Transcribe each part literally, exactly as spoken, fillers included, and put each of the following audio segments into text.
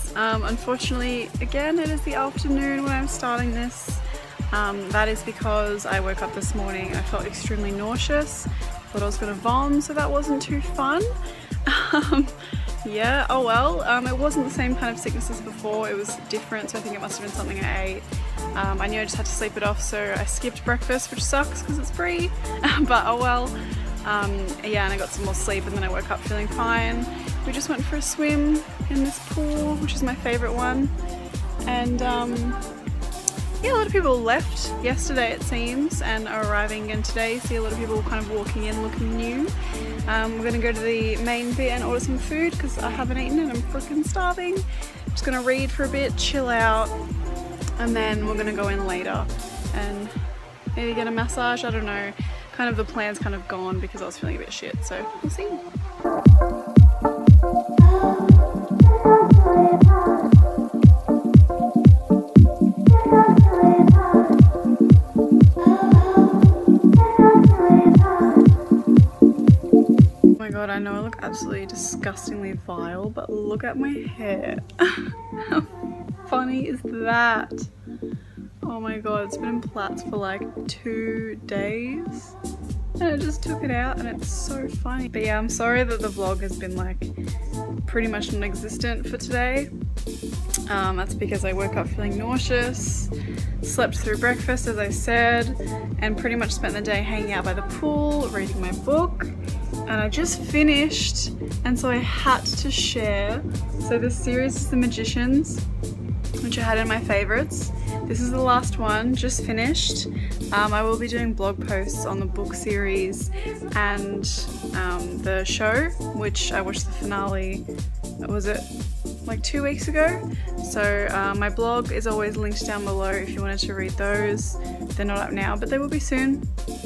Um, unfortunately, again, it is the afternoon when I'm starting this. Um, that is because I woke up this morning, I felt extremely nauseous, thought I was going to vom, so that wasn't too fun. Um, yeah, oh well, um, it wasn't the same kind of sickness as before, it was different, so I think it must have been something I ate. Um, I knew I just had to sleep it off, so I skipped breakfast, which sucks because it's free, but oh well. Um, yeah, and I got some more sleep and then I woke up feeling fine. We just went for a swim in this pool, which is my favourite one, and um, yeah, a lot of people left yesterday it seems and are arriving again today. See a lot of people kind of walking in looking new. Um, we're going to go to the main bit and order some food because I haven't eaten and I'm freaking starving. I'm just going to read for a bit, chill out, and then we're going to go in later and maybe get a massage, I don't know. Kind of the plan's kind of gone because I was feeling a bit shit, so we'll see. Oh my god, I know I look absolutely disgustingly vile, but look at my hair. How funny is that? Oh my god, it's been in plaits for like two days and I just took it out and it's so funny. But yeah, I'm sorry that the vlog has been like pretty much non-existent for today. Um, that's because I woke up feeling nauseous, slept through breakfast as I said, and pretty much spent the day hanging out by the pool, reading my book. And I just finished, and so I had to share. So this series is The Magicians, which I had in my favorites. This is the last one, just finished. Um, I will be doing blog posts on the book series and um, the show, which I watched the finale, what was it, like two weeks ago? So uh, my blog is always linked down below if you wanted to read those. They're not up now, but they will be soon.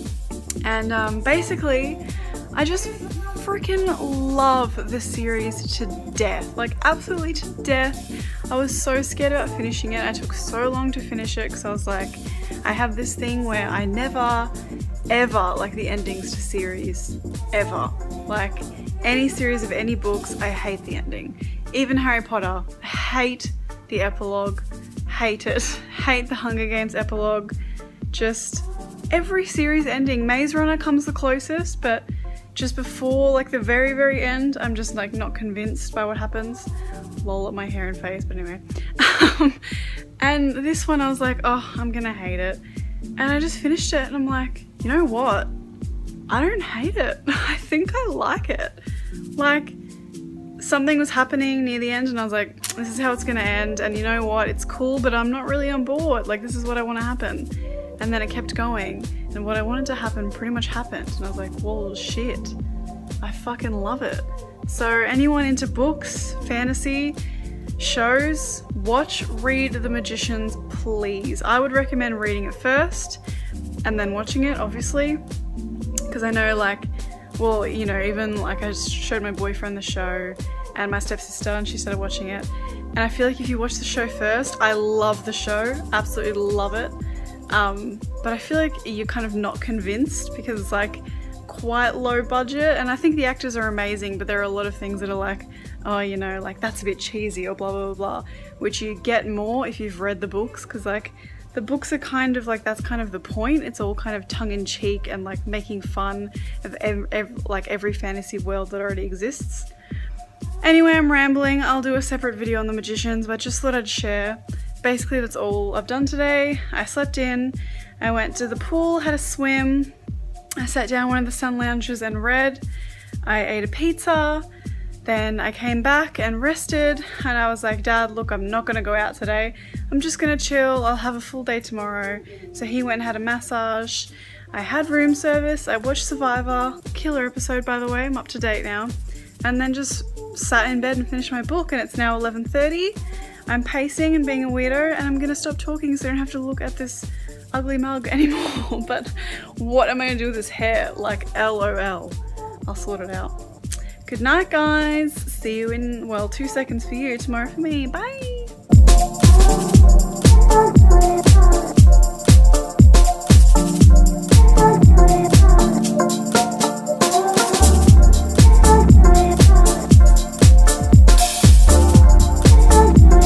And um, basically, I just freaking love this series to death, like absolutely to death. I was so scared about finishing it. I took so long to finish it because I was like, I have this thing where I never, ever like the endings to series, ever. Like any series of any books, I hate the ending. Even Harry Potter, I hate the epilogue, hate it. Hate the Hunger Games epilogue. Just every series ending. Maze Runner comes the closest, but just before like the very very end I'm just like not convinced by what happens. Lol at my hair and face, but anyway. Um, and this one I was like, oh, I'm gonna hate it, and I just finished it and I'm like, you know what, I don't hate it. I think I like it. Like something was happening near the end and I was like, this is how it's gonna end, and you know what, it's cool, but I'm not really on board. Like this is what I want to happen. And then it kept going, and what I wanted to happen pretty much happened, and I was like, well shit, I fucking love it. So anyone into books, fantasy, shows, watch, read The Magicians, please. I would recommend reading it first and then watching it, obviously, because I know like, well, you know, even like I showed my boyfriend the show and my stepsister and she started watching it, and I feel like if you watch the show first, I love the show, absolutely love it. Um, but I feel like you're kind of not convinced because it's like quite low budget, and I think the actors are amazing, but there are a lot of things that are like, oh, you know, like that's a bit cheesy or blah blah blah, which you get more if you've read the books, because like the books are kind of like, that's kind of the point. It's all kind of tongue-in-cheek and like making fun of ev ev like every fantasy world that already exists. Anyway, I'm rambling. I'll do a separate video on The Magicians, but just thought I'd share. Basically that's all I've done today. I slept in, I went to the pool, had a swim, I sat down in one of the sun lounges and read, I ate a pizza, then I came back and rested, and I was like, Dad, look, I'm not gonna go out today, I'm just gonna chill, I'll have a full day tomorrow. So he went and had a massage, I had room service, I watched Survivor, killer episode by the way, I'm up to date now, and then just sat in bed and finished my book, and it's now eleven thirty. I'm pacing and being a weirdo, and I'm gonna stop talking so I don't have to look at this ugly mug anymore. But what am I gonna do with this hair? Like LOL. I'll sort it out. Good night guys. See you in, well, two seconds for you, tomorrow for me. Bye. Bye.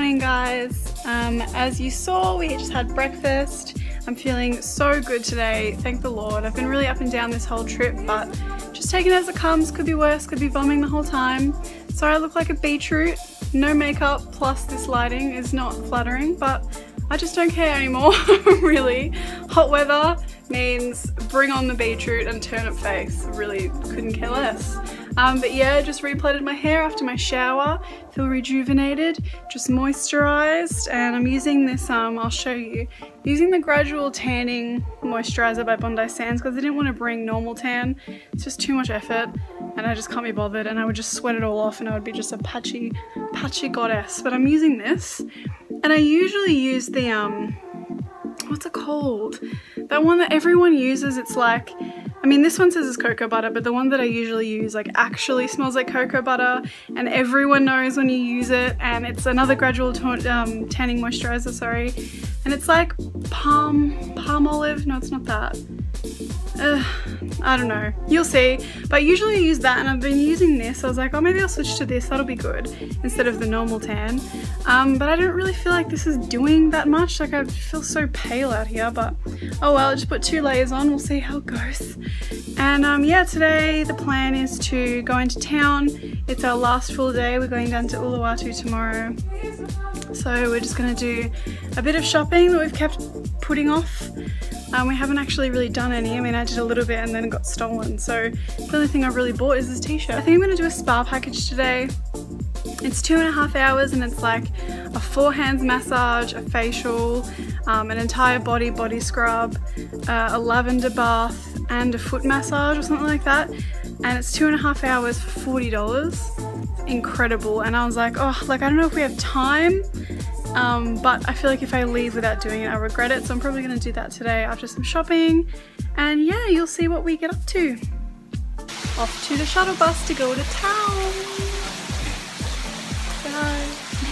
morning, guys. Um, as you saw, we just had breakfast. I'm feeling so good today, thank the Lord. I've been really up and down this whole trip, but just taking it as it comes. Could be worse, could be vomiting the whole time. Sorry I look like a beetroot. No makeup plus this lighting is not flattering, but I just don't care anymore, really. Hot weather means bring on the beetroot and turnip face. Really couldn't care less. Um, but yeah, just replatted my hair after my shower. Feel rejuvenated, just moisturized, and I'm using this, um, I'll show you, using the Gradual Tanning Moisturizer by Bondi Sands because I didn't want to bring normal tan. It's just too much effort and I just can't be bothered, and I would just sweat it all off and I would be just a patchy, patchy goddess. But I'm using this, and I usually use the, um, what's it called? That one that everyone uses. It's like, I mean, this one says it's cocoa butter, but the one that I usually use like actually smells like cocoa butter, and everyone knows when you use it. And it's another Gradual um, Tanning Moisturizer, sorry. And it's like palm, palm olive. No, it's not that. Uh, I don't know. You'll see. But usually I use that, and I've been using this. I was like, oh, maybe I'll switch to this. That'll be good instead of the normal tan. Um, but I don't really feel like this is doing that much. Like, I feel so pale out here, but oh well, I'll just put two layers on. We'll see how it goes. And um, yeah, today the plan is to go into town. It's our last full day. We're going down to Uluwatu tomorrow. So we're just going to do a bit of shopping that we've kept putting off. Um, we haven't actually really done any. I mean, I did a little bit and then it got stolen. So the only thing I've really bought is this t-shirt. I think I'm going to do a spa package today. It's two and a half hours and it's like a four hands massage, a facial, um, an entire body body scrub, uh, a lavender bath and a foot massage or something like that. And it's two and a half hours for forty dollars. Incredible. And I was like, oh, like I don't know if we have time. Um, but I feel like if I leave without doing it, I'll regret it. So I'm probably going to do that today after some shopping. And yeah, you'll see what we get up to. Off to the shuttle bus to go to town. Bye.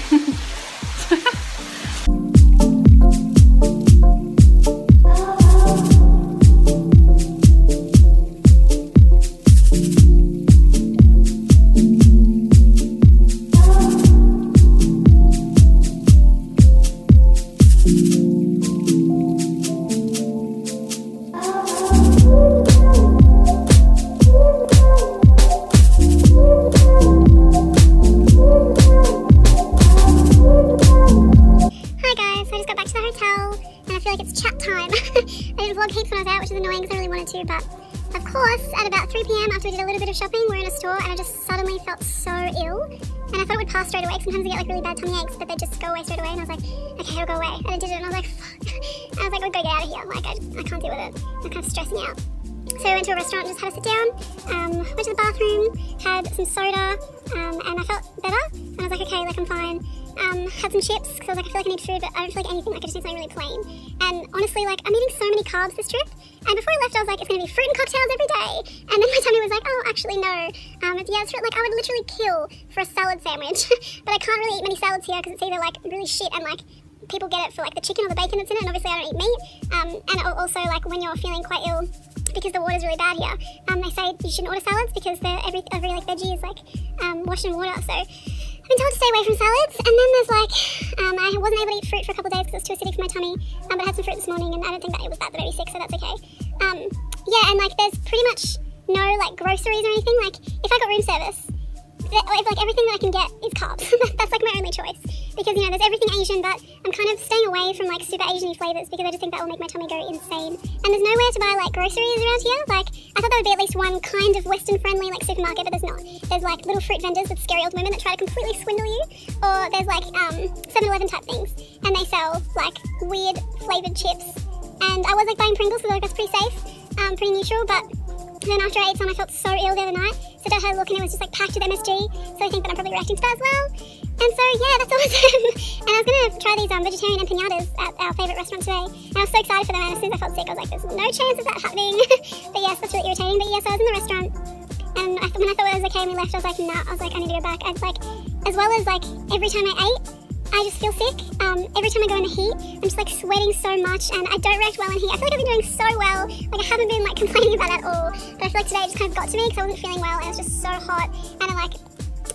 But of course, at about three p m after we did a little bit of shopping, we're in a store and I just suddenly felt so ill. And I thought it would pass straight away. Sometimes I get like really bad tummy aches, but they just go away straight away. And I was like, okay, it'll go away. And I did it and I was like, fuck. And I was like, we've got to get out of here. Like, I, I can't deal with it. I'm kind of stressing out. So I went to a restaurant and just had a sit down, um, went to the bathroom, had some soda, um, and I felt better. And I was like, okay, like I'm fine. Um, had some chips, because I was like, I feel like I need food, but I don't feel like anything, like I just need something really plain. And honestly, like, I'm eating so many carbs this trip, and before I left, I was like, it's going to be fruit and cocktails every day. And then my tummy was like, oh, actually, no. Um, it's, yeah, it's like, I would literally kill for a salad sandwich, but I can't really eat many salads here, because it's either, like, really shit, and, like, people get it for, like, the chicken or the bacon that's in it, and obviously I don't eat meat. Um, and also, like, when you're feeling quite ill, because the water's really bad here, um, they say you shouldn't order salads, because they're, every, every, like, veggie is, like, um, washed in water, so I've been told to stay away from salads. And then there's like, um, I wasn't able to eat fruit for a couple of days because it was too acidic for my tummy, um, but I had some fruit this morning and I don't think that it was that that made me sick, so that's okay. Um, yeah, and like there's pretty much no like groceries or anything. Like if I got room service, if, like everything that I can get is carbs. That's like my only choice, because you know there's everything Asian, but I'm kind of staying away from like super Asian-y flavours because I just think that will make my tummy go insane. And there's nowhere to buy like groceries around here. Like I thought there would be at least one kind of Western-friendly like supermarket, but there's not. There's like little fruit vendors with scary old women that try to completely swindle you, or there's like um seven eleven type things, and they sell like weird flavoured chips. And I was like buying Pringles because I thought it was pretty safe, um, pretty neutral, but then after I ate some, I felt so ill the other night. So Dad had a look and it was just like packed with M S G. So I think that I'm probably reacting to that as well. And so yeah, that's awesome. And I was gonna try these um, vegetarian empanadas at our favourite restaurant today. And I was so excited for them, and as soon as I felt sick, I was like, there's no chance of that happening. But yes, that's really irritating. But yes, I was in the restaurant, and I, when I thought it was okay and we left, I was like, nah, I was like, I need to go back. I was like, as well as like every time I ate, I just feel sick. Um, every time I go in the heat, I'm just like sweating so much, and I don't react well in heat. I feel like I've been doing so well. Like I haven't been like complaining about that at all. But I feel like today it just kind of got to me because I wasn't feeling well, and it was just so hot. And I like, I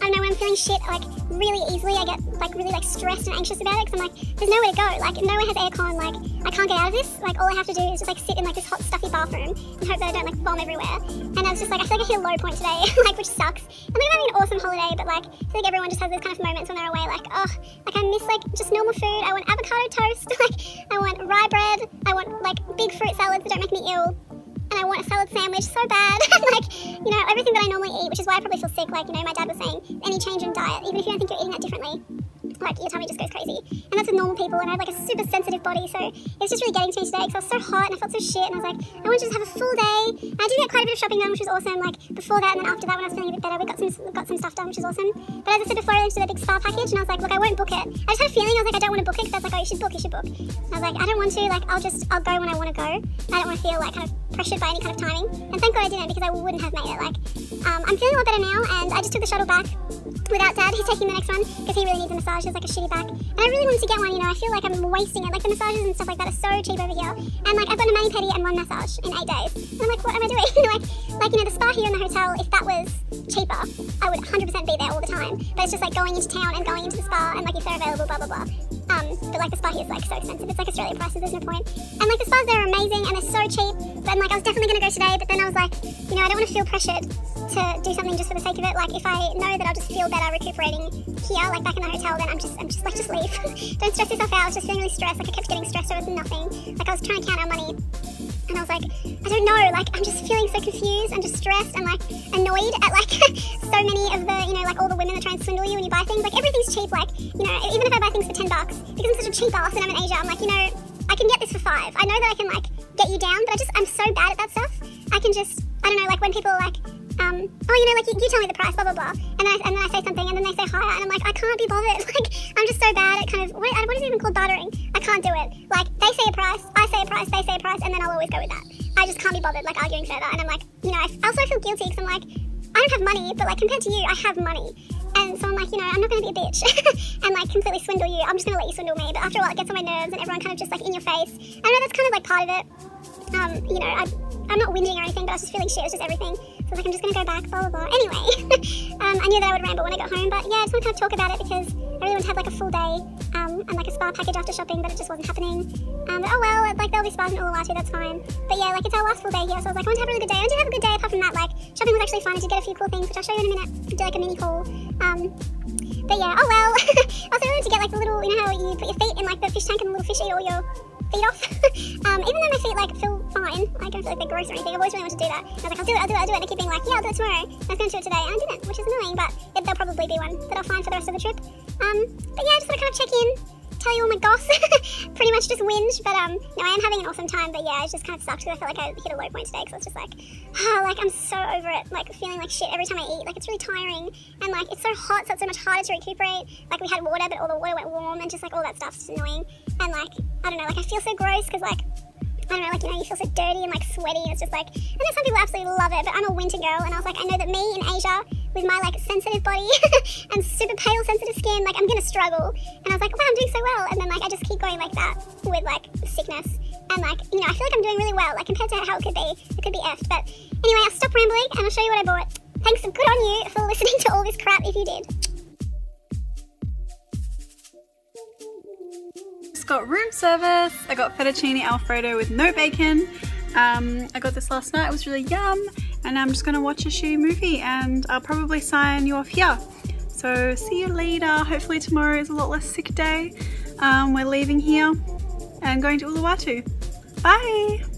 I don't know, when I'm feeling shit like really easily, I get like really like stressed and anxious about it because I'm like, there's nowhere to go. Like nowhere has aircon. Like I can't get out of this. Like all I have to do is just like sit in like this hot stuffy bathroom and hope that I don't like vom everywhere. And I was just like, I feel like I hit a low point today, like which sucks. And like I'm having an awesome holiday, but like I feel like everyone just has those kind of moments when they're away. Like oh, like I miss like just normal food. I want avocado toast. Like I want rye bread. I want like big fruit salads that don't make me ill. And I want a salad sandwich so bad. Like, you know, everything that I normally eat, which is why I probably feel sick. Like, you know, my dad was saying, any change in diet, even if you don't think you're eating that differently, like your tummy just goes crazy. And that's with normal people, and I have like a super sensitive body, so it's just really getting to me today because I was so hot and I felt so shit, and I was like, I want to just have a full day. And I did get quite a bit of shopping done, which was awesome. Like before that and then after that, when I was feeling a bit better, we got some we got some stuff done, which was awesome. But as I said before, I went to the big spa package, and I was like, look, I won't book it. I just had a feeling, I was like, I don't want to book it, because I was like, oh, you should book, you should book. And I was like, I don't want to, like, I'll just, I'll go when I want to go. I don't want to feel like kind of pressured by any kind of timing. And thank God I didn't, because I wouldn't have made it. Like, um, I'm feeling a lot better now, and I just took the shuttle back without Dad. He's taking the next one because he really needs a massage. He has like a shitty back. And I really wanted to get one, you know, I feel like I'm wasting it. Like the massages and stuff like that are so cheap over here. And like I've got a mani-pedi and one massage in eight days. And I'm like, what am I doing? like, like, you know, the spa here in the hotel, if that was cheaper, I would one hundred percent be there all the time. But it's just like going into town and going into the spa and like if they're available, blah, blah, blah. Um, but like the spa here is like so expensive. It's like Australian prices, there's no point. And like the spas there are amazing and they're so cheap. And like I was definitely going to go today, but then I was like, you know, I don't want to feel pressured to do something just for the sake of it. Like if I know that I'll just feel better recuperating here, like back in the hotel, then I'm just, I'm just like, just leave. Don't stress yourself out. I was just feeling really stressed. Like I kept getting stressed over nothing. Like I was trying to count our money. And I was like, I don't know, like I'm just feeling so confused and just stressed and like annoyed at like so many of the, you know, like all the women that try and swindle you when you buy things. Like everything's cheap, like, you know, even if I buy things for ten bucks, because I'm such a cheap ass and I'm in Asia, I'm like, you know, I can get this for five. I know that I can like get you down, but I just, I'm so bad at that stuff. I can just, I don't know, like when people are like, um, oh, you know, like you, you tell me the price, blah, blah, blah. And then, I, and then I say something and then they say higher and I'm like, I can't be bothered. Like, I'm just so bad at kind of, what, what is it even called, bartering? I can't do it. Like, they say a price, I say a price, they say a price, and then I'll always go with that. I just can't be bothered, like, arguing further. And I'm like, you know, I also feel guilty because I'm like, I don't have money, but like, compared to you, I have money. And so I'm like, you know, I'm not going to be a bitch and like completely swindle you. I'm just going to let you swindle me. But after a while, it gets on my nerves and everyone kind of just like in your face. I know that's kind of like part of it. Um, you know, I, I'm not whinging or anything, but I was just feeling shit. It was just everything. So I was like, I'm just going to go back, blah, blah, blah. Anyway, um, I knew that I would ramble when I got home. But yeah, I just want to kind of talk about it because I really want to have like a full day um, and like a spa package after shopping, but it just wasn't happening. Um, but oh well, like there'll be spas in Uluwatu, that's fine. But yeah, like it's our last full day here, so I was like, I want to have a really good day. I did have a good day apart from that. Like, shopping was actually fun. I did get a few cool things, which I'll show you in a minute. I did like a mini haul. Um, But yeah, oh well. I also wanted to get like the little, you know how you put your feet in like the fish tank and the little fish eat all your feet off. um, even though my feet like feel fine, I don't feel like they're gross or anything. I've always really wanted to do that. And I was like, I'll do it, I'll do it, I'll do it. And I keep being like, yeah, I'll do it tomorrow. And I was going to do it today, and I didn't, which is annoying. But it, there'll probably be one that I'll find for the rest of the trip. Um, but yeah, I just want to kind of check in, tell you all my goss. Pretty much just whinge, but um, no, I am having an awesome time. But yeah, it just kind of sucks because I felt like I hit a low point today because I was just like, oh, like I'm so over it, like feeling like shit every time I eat. Like it's really tiring, and like it's so hot, so it's so much harder to recuperate. Like we had water, but all the water went warm, and just like all that stuff's just annoying. And like I don't know, like I feel so gross because like I don't know, like, you know, you feel so dirty and like sweaty, and it's just like, and then some people absolutely love it, but I'm a winter girl, and I was like, I know that me in Asia with my like sensitive body and super pale sensitive skin, like I'm gonna struggle. And I was like, wow, I'm doing so well. And then like I just keep going like that with like sickness, and like, you know, I feel like I'm doing really well, like compared to how it could be. It could be effed. But anyway, I'll stop rambling and I'll show you what I bought. Thanks, good on you for listening to all this crap if you did. Got room service. I got fettuccine alfredo with no bacon. Um, I got this last night. It was really yum, and I'm just gonna watch a shitty movie, and I'll probably sign you off here. So see you later. Hopefully tomorrow is a lot less sick day. Um, we're leaving here and going to Uluwatu. Bye.